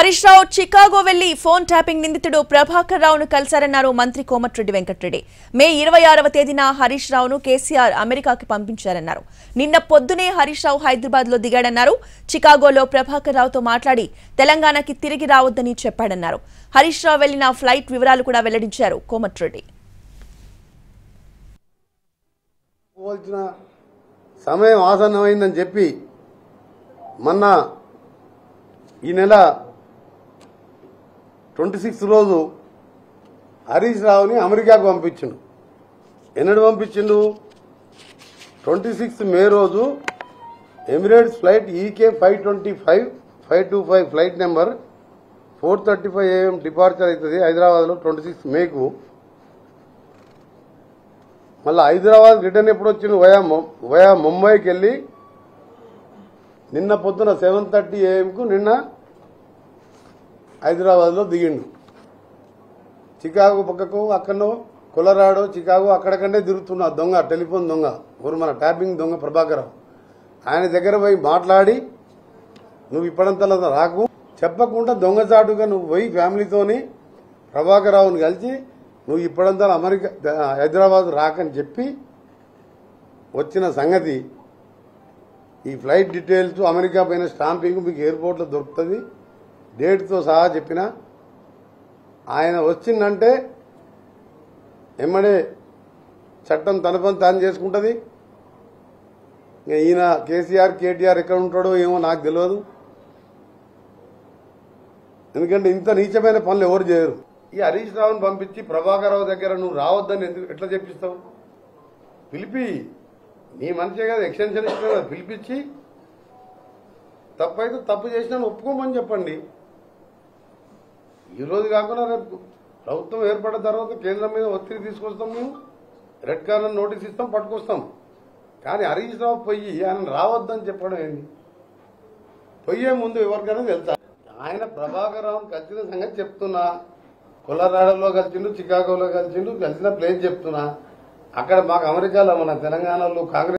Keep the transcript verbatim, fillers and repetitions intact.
Harish Rao Chicago వెళ్లి phone tapping నిందితుడు ప్రభాకర్ రావును కలిశారన్నారు మంత్రి కోమటిరెడ్డి వెంకటరెడ్డి. మే ఇరవై ఆరవ తేదీన హరీష్ రావును కేసీఆర్ అమెరికాకి పంపించారన్నారు. నిన్న పొద్దునే హరీష్ రావు హైదరాబాద్ లో దిగాడన్నారు. చికాగోలో ప్రభాకర్ రావుతో మాట్లాడి తెలంగాణకి తిరిగి రావద్దని చెప్పాడన్నారు. హరీష్ రావు వెళ్లిన ఫ్లైట్ వివరాలు కూడా వెల్లడించారు కోమటిరెడ్డి. సమయం ఆసన్నమైందని చెప్పి మొన్న ఈ నెల ట్వంటీ సిక్స్త్ రోజు హరీష్ రావుని అమెరికాకు పంపించిండు. ఎన్నడు పంపించిండు? ట్వంటీ సిక్స్త్ మే రోజు Emirates flight EK five twenty five five two five flight number four thirty five AM departure అవుతుంది హైదరాబాద్లో ట్వంటీ సిక్స్త్ మేకు. మళ్ళీ హైదరాబాద్ రిటర్న్ ఎప్పుడు వచ్చిండు? వయా వయా ముంబైకి వెళ్ళి నిన్న పొద్దున సెవెన్ థర్టీ ఏఎంకు నిన్న హైదరాబాద్లో దిగిండు. చికాగో పక్కకు అక్కడో కొలరాడో చికాగో అక్కడకంటే తిరుగుతున్న దొంగ, టెలిఫోన్ దొంగ, ఊరు మన ట్యాపింగ్ దొంగ ప్రభాకర్ ఆయన దగ్గర పోయి మాట్లాడి నువ్వు ఇప్పటింతలో రాకు చెప్పకుండా దొంగచాటుగా నువ్వు పోయి ఫ్యామిలీతోని ప్రభాకర్ రావుని కలిసి నువ్వు ఇప్పటింతా అమెరికా హైదరాబాద్ రాకని చెప్పి వచ్చిన సంగతి. ఈ ఫ్లైట్ డీటెయిల్స్ అమెరికా పైన స్టాంపింగ్ మీకు ఎయిర్పోర్ట్లో దొరుకుతుంది, డేట్తో సహా చెప్పిన. ఆయన వచ్చిందంటే ఎమ్మడే చట్టం తన పని తాను చేసుకుంటుంది. ఈయన కేసీఆర్ కేటీఆర్ ఎక్కడ ఉంటాడో ఏమో నాకు తెలియదు. ఎందుకంటే ఇంత నీచమైన పనులు ఎవరు చేయరు. ఈ హరీష్ రావుని పంపించి ప్రభాకర్ రావు దగ్గర నువ్వు రావద్దని ఎందుకు ఎట్లా చెప్పిస్తావు? పిలిపి నీ మనిషే కదా, ఎక్స్టెన్షన్ ఇచ్చిన కదా, పిలిపించి తప్పైతే తప్పు చేసినా ఒప్పుకోమని చెప్పండి. ఈ రోజు కాకుండా రేపు ప్రభుత్వం ఏర్పడిన తర్వాత కేంద్రం మీద ఒత్తిడి తీసుకొస్తాం, మేము రెడ్ కార్నర్ నోటీస్ ఇస్తాం, పట్టుకొస్తాం. కానీ హరీష్ రావు పోయి ఆయన రావద్దని చెప్పడం ఏంటి? పోయే ముందు ఎవరికైనా తెలుసా? ఆయన ప్రభాకర్ రావుని కలిసిన సంగతి చెప్తున్నా. కొలరాడోలో కలిసిండు, చికాగోలో కలిసిండు, కలిసిన ప్లేస్ చెప్తున్నా. అక్కడ మాకు అమెరికాలో మన తెలంగాణలో కాంగ్రెస్